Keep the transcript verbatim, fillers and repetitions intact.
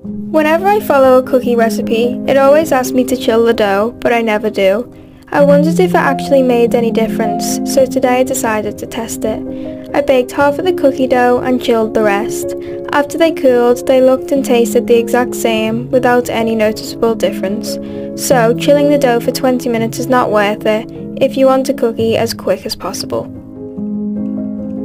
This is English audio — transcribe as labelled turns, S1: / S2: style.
S1: Whenever I follow a cookie recipe, it always asks me to chill the dough, but I never do. I wondered if it actually made any difference, so today I decided to test it. I baked half of the cookie dough and chilled the rest. After they cooled, they looked and tasted the exact same, without any noticeable difference. So, chilling the dough for twenty minutes is not worth it if you want a cookie as quick as possible.